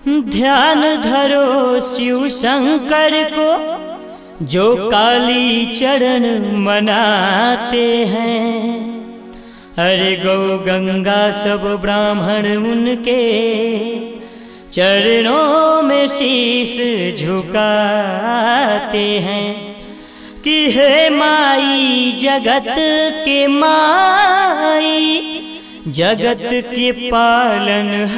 ध्यान धरो शिव शंकर को जो काली चरण मनाते हैं। अरे गौ गंगा सब ब्राह्मण उनके चरणों में शीश झुकाते हैं कि हे माई जगत के माई, जगत के पालनहारनी,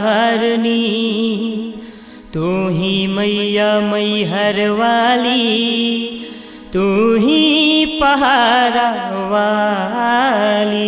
तू ही मैया मैहर वाली, तू ही पहाड़ा वाली।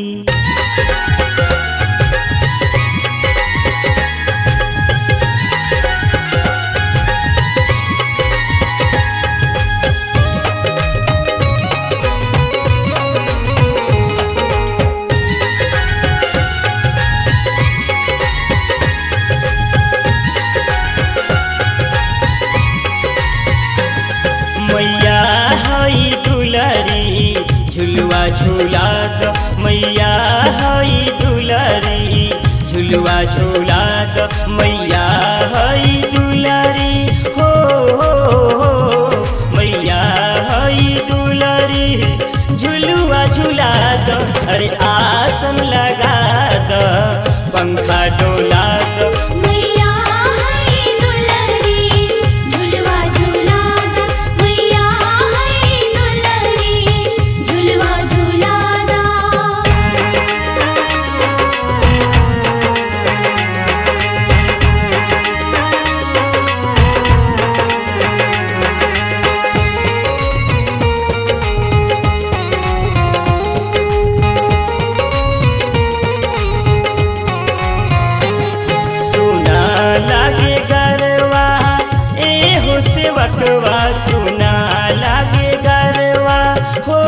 मैया हई दुलारी झुलवा झूला दो, मैया हई दुलारी झुलवा झूला दो, मैया हई दुलारी हो, मैया हई दुलारी झुलवा झूला दो। अरे आसन लगा दो, पंखा डोला दो, बकवा सुना लागे गरवा हो,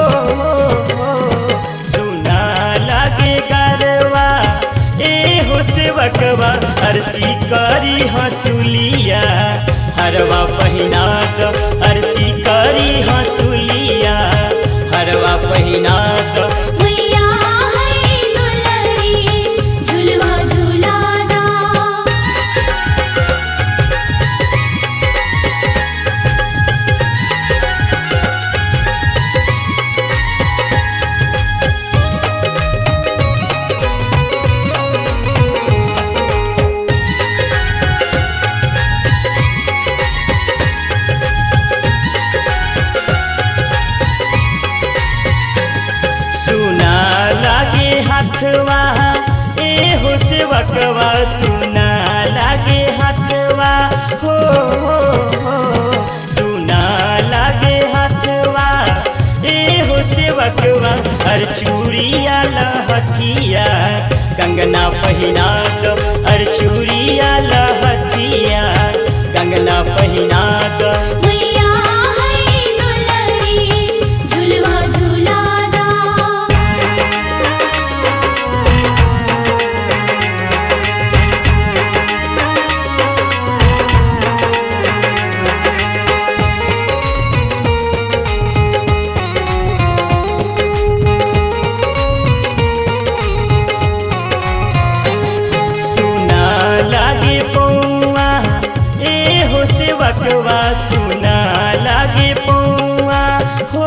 सुना लागे गरवा ए हो से बकवा। अरसी करी हंसुलिया हरवा पहिना दो, अरसी करी हंसुलिया हरवा पहिना दो। हाथवा ए हो से बकवा सुना लागे हाथवा हो, सुना लागे हाथवा ए हो से बकवा। अर चूड़िया लहठिया कंगना पहिना दो, अर चूड़िया लहठिया कंगना पहिना दो। बकवा सुना लागे पौआ हो,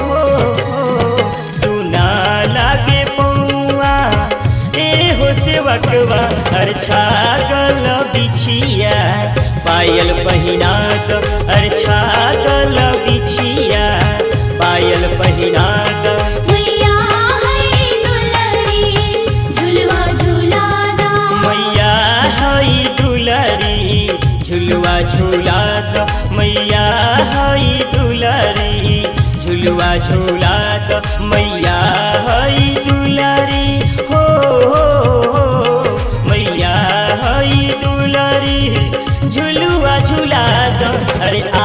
सुना लागे पौआ ए हो से बकवा। अर छागल बिछिया पायल पहिना दो, अर छागल बिछिया पायल पहिना दो। मैया हई दुलारी झुलवा झूला दो, मैया हई दुलारी झुलवा झूला दो, मैया हई दुलारी झुलवा झूला दो, मैया हई दुलारी हो, मैया हई दुलारी झुलवा झूला दो। अरे